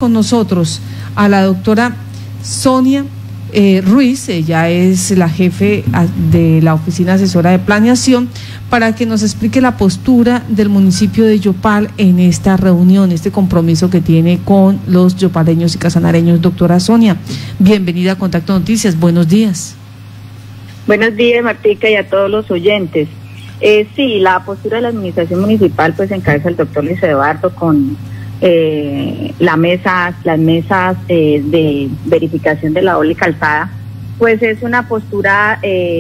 Con nosotros a la doctora Sonia Ruiz, ella es la jefe de la Oficina Asesora de Planeación, para que nos explique la postura del municipio de Yopal en esta reunión, este compromiso que tiene con los yopaleños y casanareños. Doctora Sonia, bienvenida a Contacto Noticias, buenos días. Buenos días, Martica, y a todos los oyentes. Sí, la postura de la administración municipal pues encabeza el doctor Luis Eduardo con las mesas de verificación de la doble calzada. Pues es una postura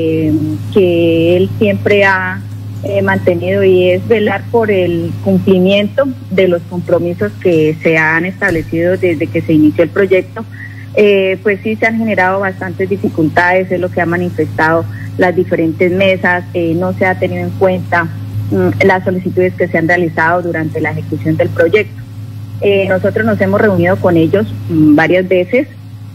que él siempre ha mantenido, y es velar por el cumplimiento de los compromisos que se han establecido desde que se inició el proyecto. Pues sí, se han generado bastantes dificultades, es lo que ha manifestado las diferentes mesas. No se ha tenido en cuenta las solicitudes que se han realizado durante la ejecución del proyecto. Nosotros nos hemos reunido con ellos varias veces.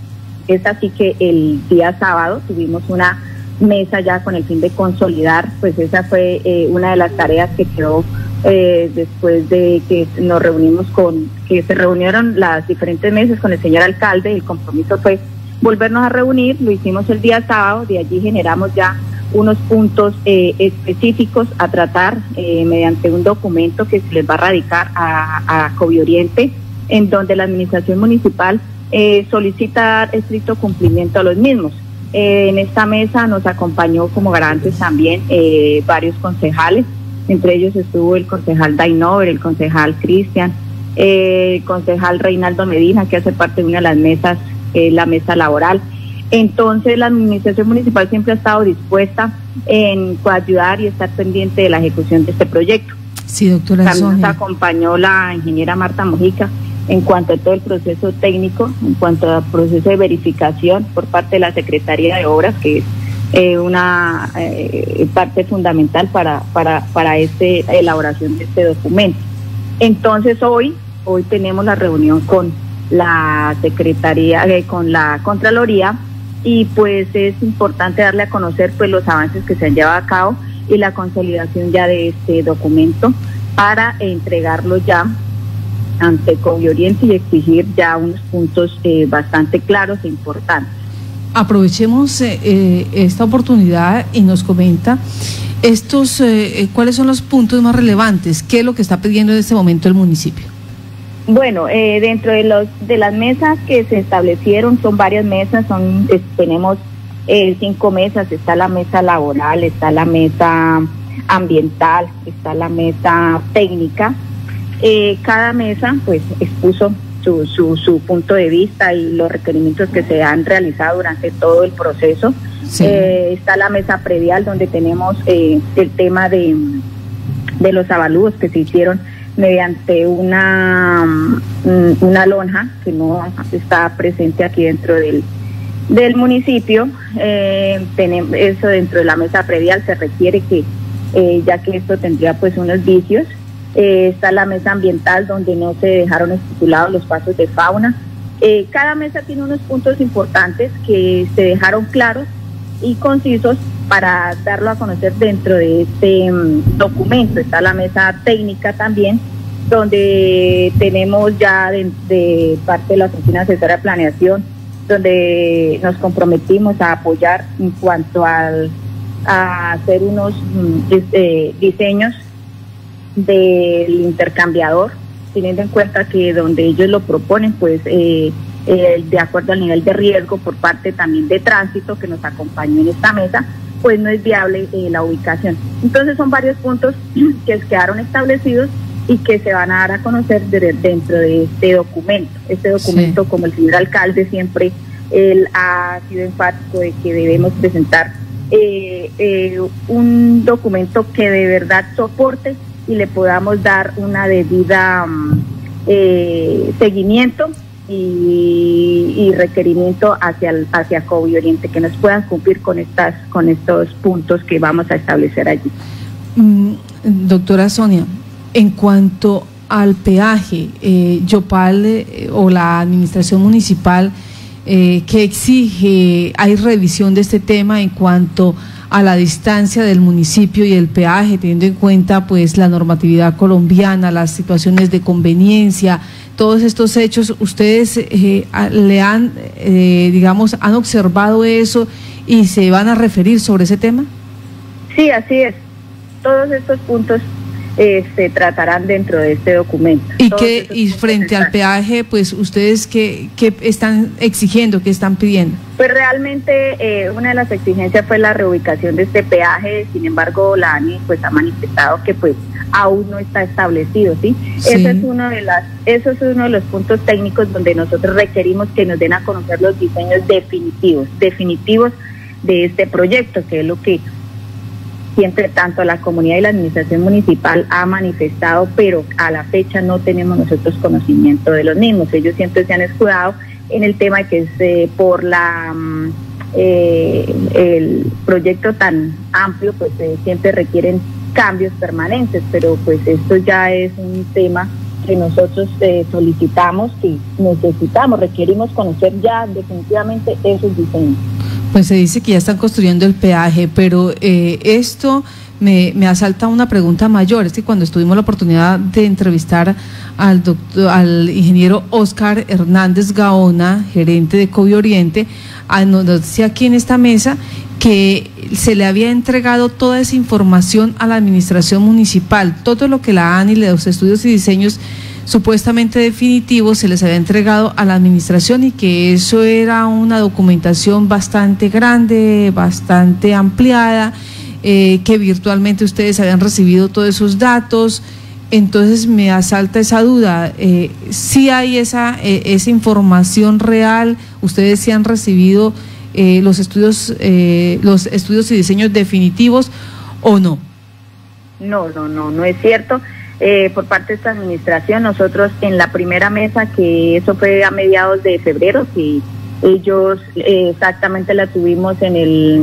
Es así que el día sábado tuvimos una mesa ya con el fin de consolidar, pues esa fue una de las tareas que quedó después de que nos reunimos que se reunieron las diferentes mesas con el señor alcalde. El compromiso fue volvernos a reunir, lo hicimos el día sábado, de allí generamos ya unos puntos específicos a tratar mediante un documento que se les va a radicar a Covioriente, en donde la administración municipal solicita dar estricto cumplimiento a los mismos. En esta mesa nos acompañó como garantes también varios concejales, entre ellos estuvo el concejal Dainover, el concejal Cristian, el concejal Reinaldo Medina, que hace parte de una de las mesas, la mesa laboral. Entonces la administración municipal siempre ha estado dispuesta en coayudar y estar pendiente de la ejecución de este proyecto. Sí, doctora También Sonia. nos acompañó la ingeniera Marta Mojica en cuanto a todo el proceso técnico, en cuanto al proceso de verificación por parte de la Secretaría de Obras, que es una parte fundamental para esta elaboración de este documento. Entonces hoy tenemos la reunión con la Secretaría, con la Contraloría, y pues es importante darle a conocer pues los avances que se han llevado a cabo y la consolidación ya de este documento para entregarlo ya ante Covioriente y exigir ya unos puntos bastante claros e importantes. Aprovechemos esta oportunidad y nos comenta cuáles son los puntos más relevantes, qué es lo que está pidiendo en este momento el municipio. Bueno, dentro de las mesas que se establecieron, son varias mesas, tenemos 5 mesas. Está la mesa laboral, está la mesa ambiental, está la mesa técnica. Cada mesa pues expuso su punto de vista y los requerimientos que se han realizado durante todo el proceso. Sí. Está la mesa predial, donde tenemos el tema de los avalúos que se hicieron mediante una lonja que no está presente aquí dentro del municipio. Tenemos eso dentro de la mesa predial, se requiere que ya que esto tendría pues unos vicios. Está la mesa ambiental, donde no se dejaron estipulados los pasos de fauna. Cada mesa tiene unos puntos importantes que se dejaron claros y concisos para darlo a conocer dentro de este documento. Está la mesa técnica también, donde tenemos ya de parte de la Oficina Asesora de Planeación, donde nos comprometimos a apoyar en cuanto a hacer unos diseños del intercambiador, teniendo en cuenta que donde ellos lo proponen, pues de acuerdo al nivel de riesgo por parte también de tránsito que nos acompañó en esta mesa, pues no es viable la ubicación. Entonces son varios puntos que quedaron establecidos y que se van a dar a conocer dentro de este documento. Este documento, sí, como el señor alcalde siempre, él ha sido enfático de que debemos presentar un documento que de verdad soporte y le podamos dar una debida seguimiento y requerimiento hacia Covioriente, que nos puedan cumplir con estos puntos que vamos a establecer allí. Doctora Sonia, en cuanto al peaje, Yopal o la administración municipal, ¿qué exige? ¿Hay revisión de este tema en cuanto a la distancia del municipio y el peaje, teniendo en cuenta pues la normatividad colombiana, las situaciones de conveniencia, todos estos hechos, ¿ustedes le han, digamos, han observado eso y se van a referir sobre ese tema? Sí, así es. Todos estos puntos se tratarán dentro de este documento. Y frente al peaje, pues, ¿ustedes qué están exigiendo, qué están pidiendo? Pues realmente una de las exigencias fue la reubicación de este peaje. Sin embargo, la ANI pues ha manifestado que pues aún no está establecido, ¿sí? Sí. Eso es uno de los puntos técnicos donde nosotros requerimos que nos den a conocer los diseños definitivos de este proyecto, que es lo que siempre tanto la comunidad y la administración municipal ha manifestado, pero a la fecha no tenemos nosotros conocimiento de los mismos. Ellos siempre se han escudado en el tema que es por el proyecto tan amplio, pues siempre requieren cambios permanentes, pero pues esto ya es un tema que nosotros solicitamos, que requerimos conocer ya definitivamente esos diseños. Pues se dice que ya están construyendo el peaje, pero esto me asalta una pregunta mayor. Es que cuando tuvimos la oportunidad de entrevistar al ingeniero Oscar Hernández Gaona, gerente de COVID Oriente, nos decía aquí en esta mesa que se le había entregado toda esa información a la administración municipal, todo lo que la ANI, los estudios y diseños supuestamente definitivos se les había entregado a la administración, y que eso era una documentación bastante grande, bastante ampliada, que virtualmente ustedes habían recibido todos esos datos. Entonces me asalta esa duda, ¿sí hay esa información real? ¿Ustedes sí han recibido los estudios y diseños definitivos o no? No es cierto. Por parte de esta administración, nosotros en la primera mesa, que eso fue a mediados de febrero, que ellos exactamente la tuvimos en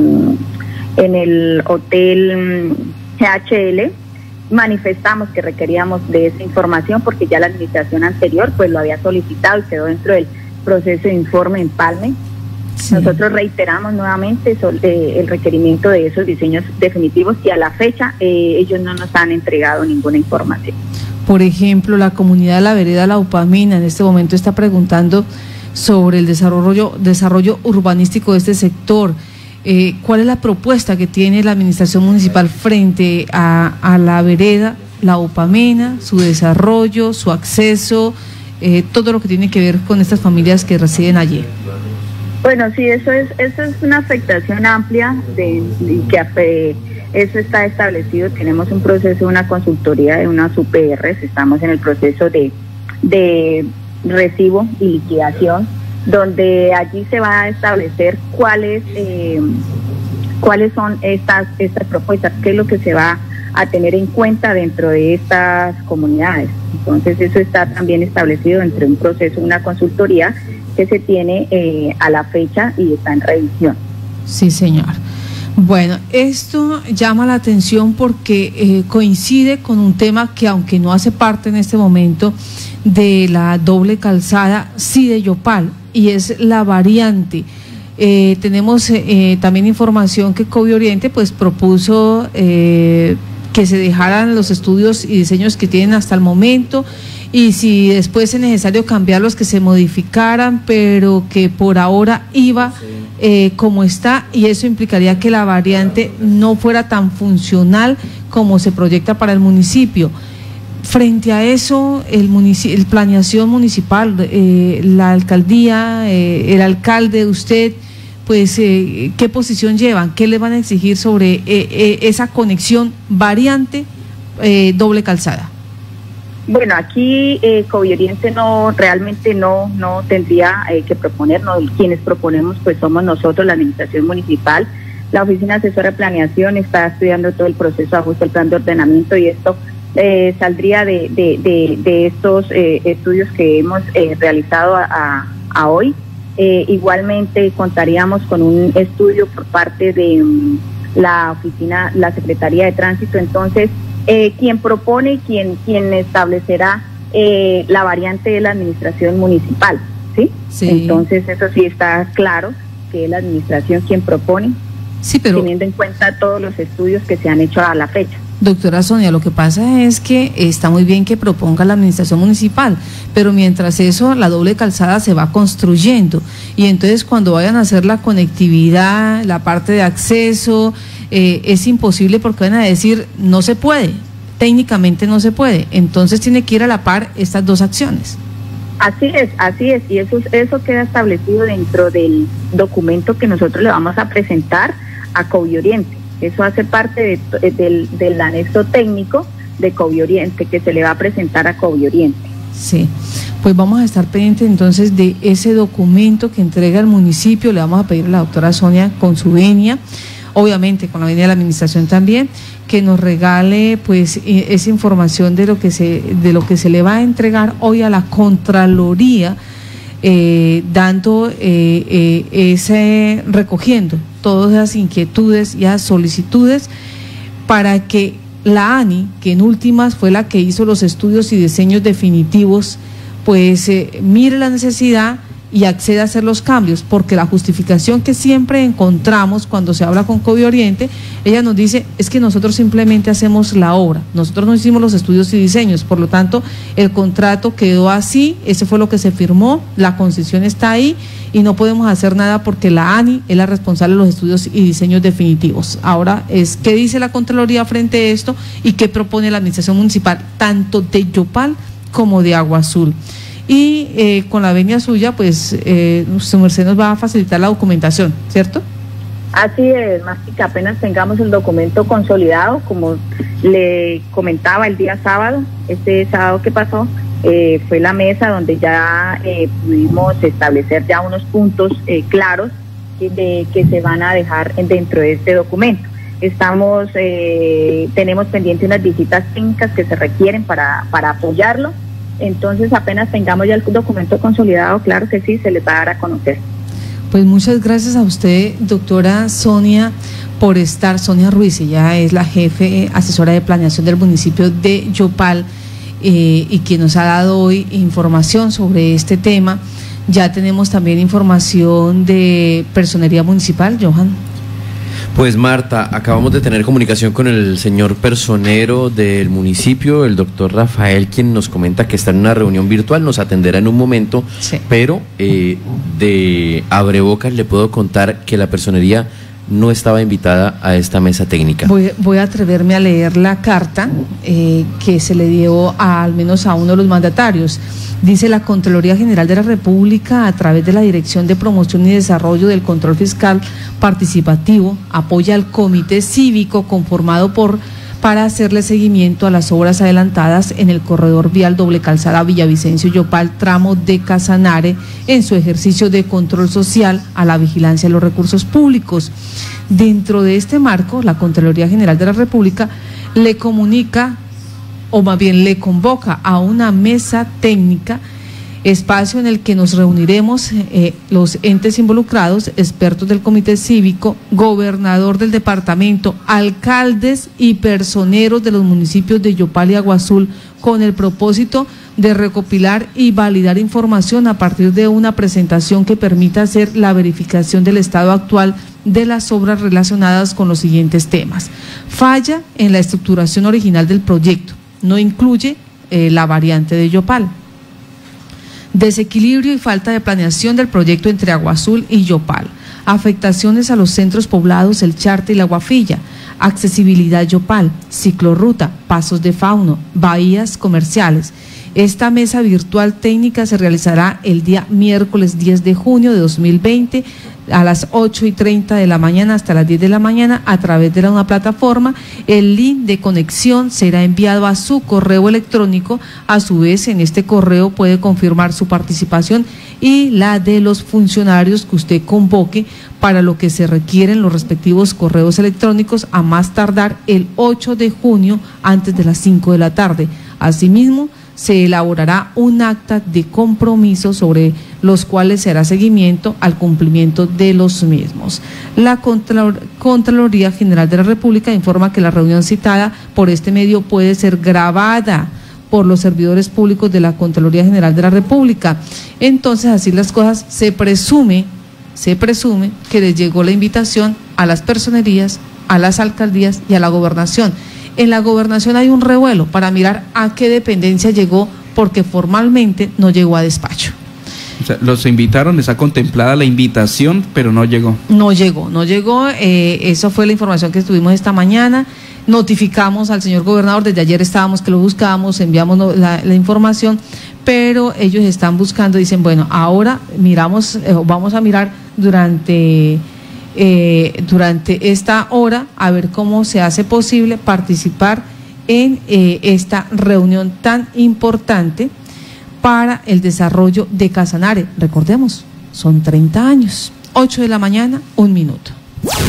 el hotel GHL, manifestamos que requeríamos de esa información porque ya la administración anterior pues lo había solicitado y quedó dentro del proceso de informe empalme. Sí. Nosotros reiteramos nuevamente el requerimiento de esos diseños definitivos, y a la fecha ellos no nos han entregado ninguna información. Por ejemplo, la comunidad de la vereda La Upamina en este momento está preguntando sobre el desarrollo urbanístico de este sector. ¿Cuál es la propuesta que tiene la administración municipal frente a la vereda La Upamina, su desarrollo, su acceso, todo lo que tiene que ver con estas familias que residen allí? Bueno, sí, eso es una afectación amplia eso está establecido. Tenemos un proceso, una consultoría de unas UPRs, estamos en el proceso de recibo y liquidación, donde allí se va a establecer cuáles son estas propuestas, qué es lo que se va a tener en cuenta dentro de estas comunidades. Entonces eso está también establecido dentro de un proceso, una consultoría que se tiene a la fecha y está en revisión. Sí, señor. Bueno, esto llama la atención porque coincide con un tema que, aunque no hace parte en este momento de la doble calzada, sí de Yopal, y es la variante. Tenemos también información que COVID Oriente pues propuso que se dejaran los estudios y diseños que tienen hasta el momento, y si después es necesario cambiarlos, que se modificaran, pero que por ahora iba como está, y eso implicaría que la variante no fuera tan funcional como se proyecta para el municipio. Frente a eso, el planeación municipal, la alcaldía, el alcalde, usted, pues, ¿qué posición llevan? ¿Qué le van a exigir sobre esa conexión variante doble calzada? Bueno, aquí COVID Oriente realmente no tendría que proponernos. Quienes proponemos pues somos nosotros, la administración municipal. La oficina asesora de planeación está estudiando todo el proceso de ajuste al plan de ordenamiento, y esto saldría de estos estudios que hemos realizado a hoy. Igualmente contaríamos con un estudio por parte de la Secretaría de Tránsito. Entonces, quien propone, quien establecerá la variante de la administración municipal, ¿sí? Sí. Entonces eso sí está claro, que es la administración quien propone, sí, pero teniendo en cuenta todos los estudios que se han hecho a la fecha. Doctora Sonia, lo que pasa es que está muy bien que proponga la administración municipal, pero mientras eso, la doble calzada se va construyendo y entonces cuando vayan a hacer la conectividad, la parte de acceso, es imposible porque van a decir, no se puede, técnicamente no se puede, entonces tiene que ir a la par estas dos acciones. Así es, y eso queda establecido dentro del documento que nosotros le vamos a presentar a Covioriente. Eso hace parte del anexo técnico de Covioriente que se le va a presentar a Covioriente. Sí, pues vamos a estar pendientes entonces de ese documento que entrega el municipio. Le vamos a pedir a la doctora Sonia con su venia, obviamente con la venia de la administración también, que nos regale pues esa información de lo que se le va a entregar hoy a la Contraloría, recogiendo todas esas inquietudes y esas solicitudes para que la ANI, que en últimas fue la que hizo los estudios y diseños definitivos, pues mire la necesidad y acceda a hacer los cambios, porque la justificación que siempre encontramos cuando se habla con Covioriente, ella nos dice, es que nosotros simplemente hacemos la obra, nosotros no hicimos los estudios y diseños, por lo tanto, el contrato quedó así, ese fue lo que se firmó, la concesión está ahí, y no podemos hacer nada porque la ANI es la responsable de los estudios y diseños definitivos. Ahora es qué dice la Contraloría frente a esto y qué propone la administración municipal, tanto de Yopal como de Agua Azul. Y con la venia suya, pues su merced nos va a facilitar la documentación, ¿cierto? Así es, más que apenas tengamos el documento consolidado, como le comentaba el día sábado, este sábado que pasó, fue la mesa donde ya pudimos establecer ya unos puntos claros que se van a dejar dentro de este documento. Tenemos pendiente unas visitas técnicas que se requieren para apoyarlo. Entonces, apenas tengamos ya el documento consolidado, claro que sí, se les va a dar a conocer. Pues muchas gracias a usted, doctora Sonia, por estar. Sonia Ruiz, ella es la jefe asesora de planeación del municipio de Yopal, y quien nos ha dado hoy información sobre este tema. Ya tenemos también información de Personería Municipal, Johan. Pues Marta, acabamos de tener comunicación con el señor personero del municipio, el doctor Rafael, quien nos comenta que está en una reunión virtual, nos atenderá en un momento, sí. Pero de abrebocas le puedo contar que la personería no estaba invitada a esta mesa técnica. Voy a atreverme a leer la carta que se le dio al menos a uno de los mandatarios. Dice: la Contraloría General de la República, a través de la Dirección de Promoción y Desarrollo del Control Fiscal Participativo, apoya al Comité Cívico conformado para hacerle seguimiento a las obras adelantadas en el corredor vial doble calzada Villavicencio-Yopal, tramo de Casanare, en su ejercicio de control social a la vigilancia de los recursos públicos. Dentro de este marco, la Contraloría General de la República le comunica, o más bien le convoca a una mesa técnica, espacio en el que nos reuniremos los entes involucrados, expertos del comité cívico, gobernador del departamento, alcaldes y personeros de los municipios de Yopal y Agua Azul, con el propósito de recopilar y validar información a partir de una presentación que permita hacer la verificación del estado actual de las obras relacionadas con los siguientes temas. Falla en la estructuración original del proyecto, no incluye la variante de Yopal. Desequilibrio y falta de planeación del proyecto entre Agua Azul y Yopal. Afectaciones a los centros poblados, el Charte y la Guafilla. Accesibilidad Yopal, ciclorruta, pasos de fauno, bahías comerciales. Esta mesa virtual técnica se realizará el día miércoles 10 de junio de 2020 a las 8:30 de la mañana hasta las 10 de la mañana a través de una plataforma. El link de conexión será enviado a su correo electrónico. A su vez, en este correo puede confirmar su participación y la de los funcionarios que usted convoque, para lo que se requieren los respectivos correos electrónicos a más tardar el 8 de junio antes de las 5 de la tarde. Asimismo, se elaborará un acta de compromiso sobre los cuales se hará seguimiento al cumplimiento de los mismos. La Contraloría General de la República informa que la reunión citada por este medio puede ser grabada por los servidores públicos de la Contraloría General de la República. Entonces, así las cosas, se presume que les llegó la invitación a las personerías, a las alcaldías y a la gobernación. En la gobernación hay un revuelo para mirar a qué dependencia llegó, porque formalmente no llegó a despacho. O sea, los invitaron, está contemplada la invitación, pero no llegó. No llegó, eso fue la información que tuvimos esta mañana. Notificamos al señor gobernador, desde ayer estábamos que lo buscábamos, enviamos la información, pero ellos están buscando, dicen, bueno, ahora miramos, vamos a mirar durante esta hora a ver cómo se hace posible participar en esta reunión tan importante para el desarrollo de Casanare. Recordemos, son 30 años, 8 de la mañana, 1 minuto.